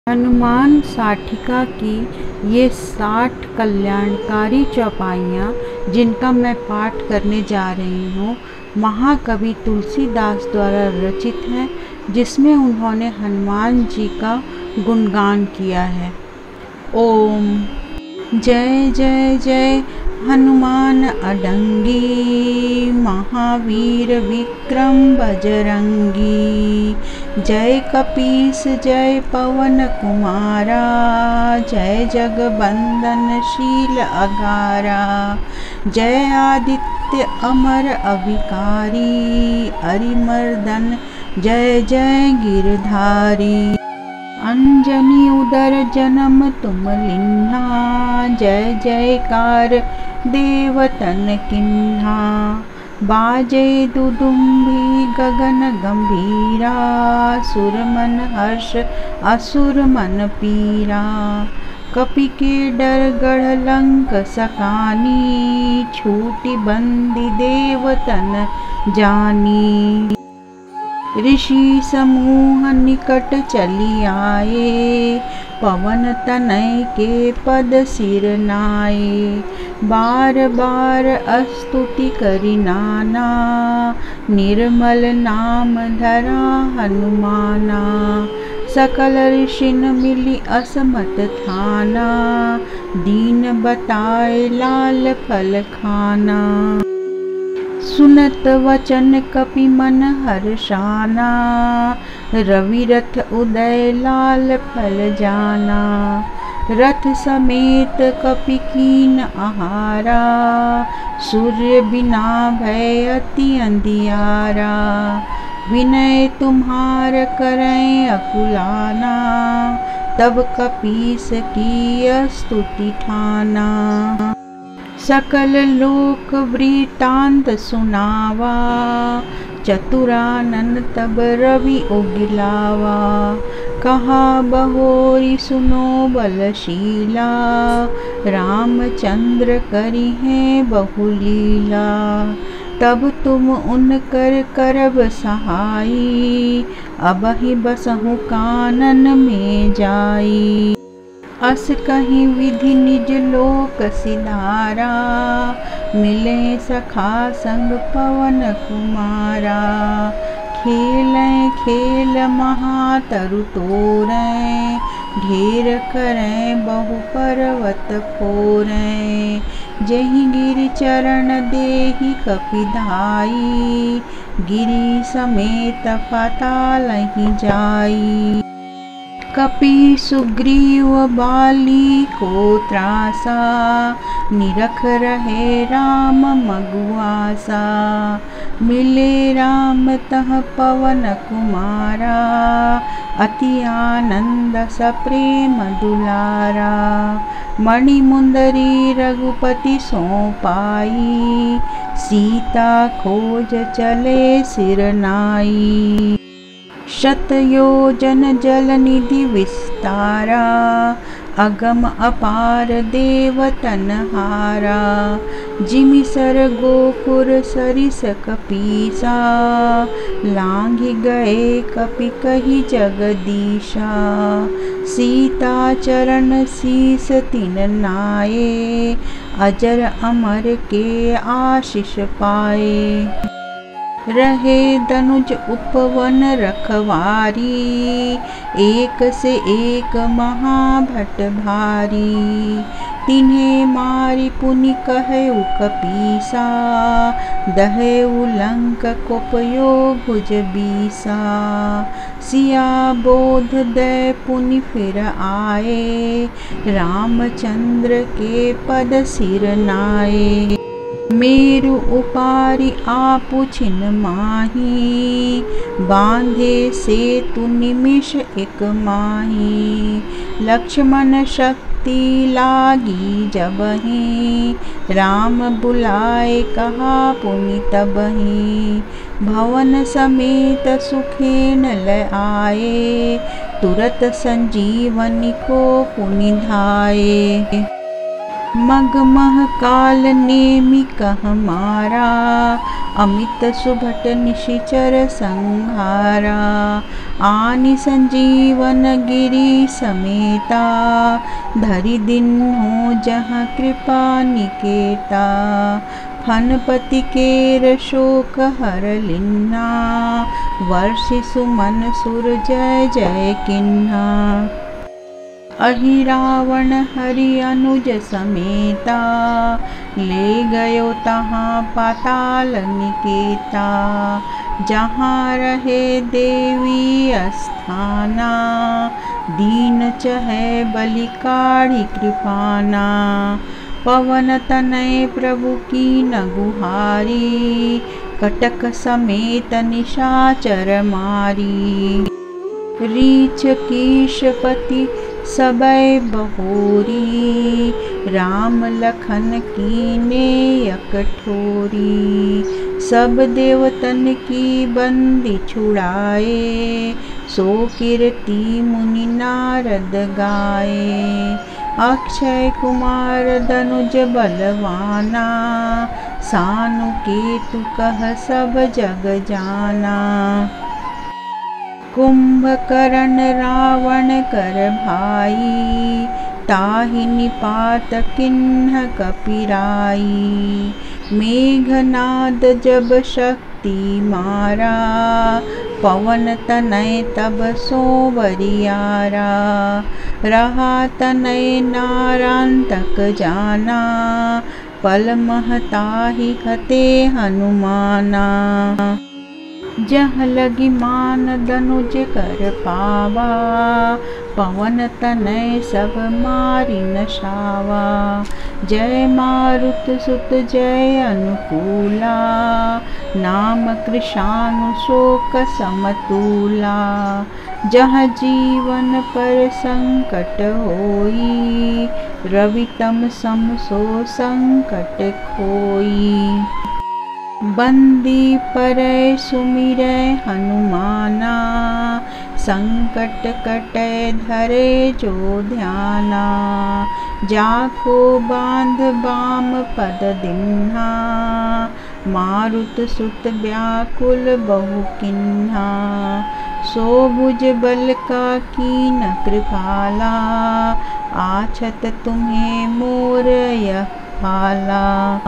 हनुमान साठिका की ये 60 कल्याणकारी चौपाइयाँ जिनका मैं पाठ करने जा रही हूँ महाकवि तुलसीदास द्वारा रचित हैं, जिसमें उन्होंने हनुमान जी का गुणगान किया है। ओम जय जय जय हनुमान अडंगी, महावीर विक्रम बजरंगी। जय कपीस जय पवन कुमारा, जय जगबंदन शील अगारा। जय आदित्य अमर अविकारी, अरिमर्दन जय जय गिरधारी। अंजनी उदर जन्म तुम लिन्हा, जय जयकार देवतन किन्हा। बाजे दुदुम्भी गगन गंभीरा, सुर मन हर्ष असुर मन पीरा। कपि के डर गढ़ लंक सकानी, छूटी बंदी देवतन जानी। ऋषि समूह निकट चली आए, पवन तनय के पद सिर नाए। बार बार स्तुति करि नाना, निर्मल नाम धरा हनुमाना। सकल ऋषिन मिली असमत थाना, दीन बताए लाल फल खाना। सुनत वचन कपि मन हर्षाना, रवि रथ उदय लाल फल जाना। रथ समेत कपि कीन आहारा, सूर्य बिना भय अति अंधियारा। विनय तुम्हार करैं अकुलाना, तब कपीस की स्तुति ठाना। सकल लोक वृतांत सुनावा, चतुरानन तब रवि उगलावा। कहा बहोरी सुनो बलशीला, रामचंद्र करि हैं बहुलीला। तब तुम उनकर करब सहाई, अबहि बसहु कानन में जाई। अस कहीं विधि निज लोक सिधारा, मिले सखा संग पवन कुमारा। खेलें खेल महातरु तोरें, ढेर करें बहु पर्वत फोरें। जहि गिरि चरण देहि कपि धाई, गिरि समेत पातालहि जाई। कपि सुग्रीव बाली को त्रासा, निरख रहे राम मगुआसा। मिले राम तह पवन कुमारा, अति आनंद सप्रेम दुलारा। मणि मुंदरी रघुपति सौंपाई, सीता खोज चले सिर नाई। शतयोजन जल निधि विस्तारा, अगम अपार देवतन हारा। जिमि सर गोकुर सरिस कपीसा, लांघि गए कपि कहि जगदीशा। सीता चरण शीस तिन नाये, अजर अमर के आशीष पाए। रहे दनुज उपवन रखवारी, एक से एक महाभट भारी। तिन्हें मारि पुनि कहेउ कपीसा, दहेउ लंक कोपयो भुज बीसा। सिया बोध दय पुनि फिर आए, रामचंद्र के पद सिर नाए। मेरु उपारि आपु छिन माही, बांधे सेतु निमिष एक माही। लक्ष्मण शक्ति लागी जबहि, राम बुलाए कहा पुनि तबहि। भवन समेत सुखेन लय आए, तुरत संजीवनी को पुनि धाये। मगमह काल नेमि कह मारा, अमित सुभट निशिचर संहारा। आनि संजीवन गिरि समेता, धरि दिन्हो जहाँ कृपा निकेता। फनपति केर शोक हर लिन्हा, वर्षि सुमन सुर जय जय किन्हा। अहि रावण हरि अनुज समेता, ले गयो तहाँ पाताल निकेता। जहाँ रहे देवी अस्थाना, दीन चहै बलि काढ़ी कृपाना। पवन तनय प्रभु कीन गुहारी, कटक समेत निशाचर मारी। रीछ कीशपति सबय बहोरी, राम लखन कीने अकठोरी। सब देवतन की बंदी छुड़ाए, सो कीर्ति मुनि नारद गाए। अक्षय कुमार धनुज बलवाना, सानु केतु कह सब जग जाना। कुंभकर्ण रावण कर भाई, ताहि निपात किन्ह कपिराई। मेघनाद जब शक्ति मारा, पवन तनय तब सो बरियारा। रहा तनय नारांतक जाना, पल मह ताहि हते हनुमाना। जह लगी मान धनुज कर पावा, पवन तनय सब मारि नशावा। जय मारुत सुत जय अनुकूला, नाम कृशानु शोक समतूला। जहाँ जीवन पर संकट होई, रवि तम सम सो संकट खोई। बंदी परय सुमिरै हनुमाना, संकट कटै धरे जो ध्याना। जाको बांध बाम पद दिन्हा, मारुत सुत व्याकुल बहु किन्हा। सो भुज बल का कीन कृपाला, आछत तुम्हें मोर यह भाला।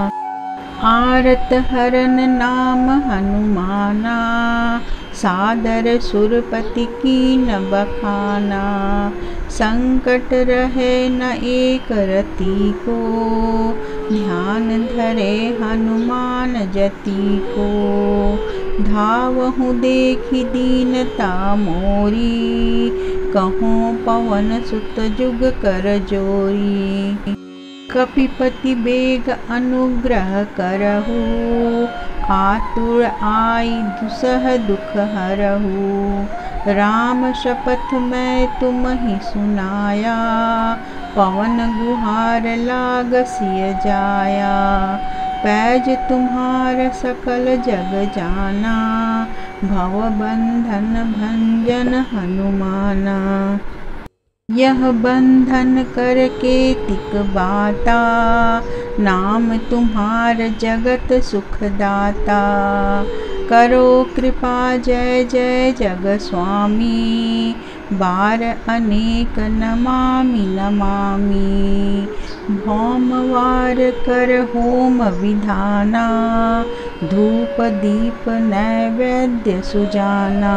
आरत हरन नाम हनुमाना, सादर सुरपति कीन बखाना। संकट रहे न एक रति को, ध्यान धरे हनुमान जति को। धावहु देखि दीनता मोरी, कहूँ पवन सुत जुग कर जोरी। कपिपति बेग अनुग्रह करहु, आतुर आई दुसह दुख हरहु। राम शपथ मैं तुम्हि सुनाया, पवन गुहार लाग सिय जाया। पैज तुम्हार सकल जग जाना, भव बंधन भंजन हनुमाना। यह बंधन करके तिक बाता, नाम तुम्हार जगत सुखदाता। करो कृपा जय जय जग स्वामी, बार अनेक नमामि नमामि। भौमवार कर होम विधाना, धूप दीप नैवेद्य सुजाना।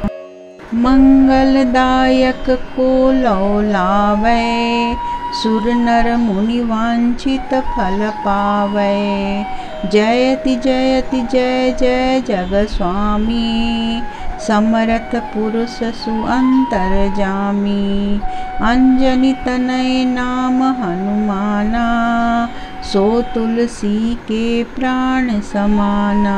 मंगलदायक को लौ लावै, सुर नर मुनि वांछित फल पावै। जयति जयति जय जय जग स्वामी, समरथ पुरुष सुअंतरजामी। अंजनी तनय नाम हनुमाना, सो तुलसी के प्राण समाना।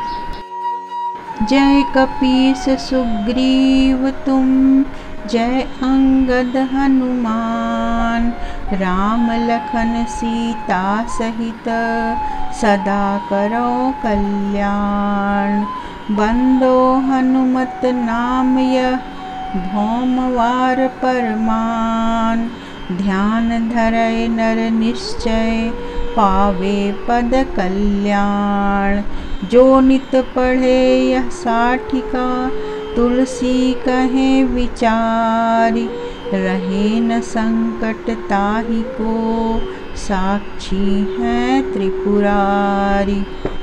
जय कपीस सुग्रीव तुम, जय अंगद हनुमान। राम लखन सीता सहित, सदा करो कल्याण। बंदो हनुमत नाम यह, भौमवार परमान। ध्यान धरय नर निश्चय, पावे पद कल्याण। जो नित पढ़े यह साठिका, तुलसी कहे विचारी। रहे न संकट ताहि को, साक्षी है त्रिपुरारी।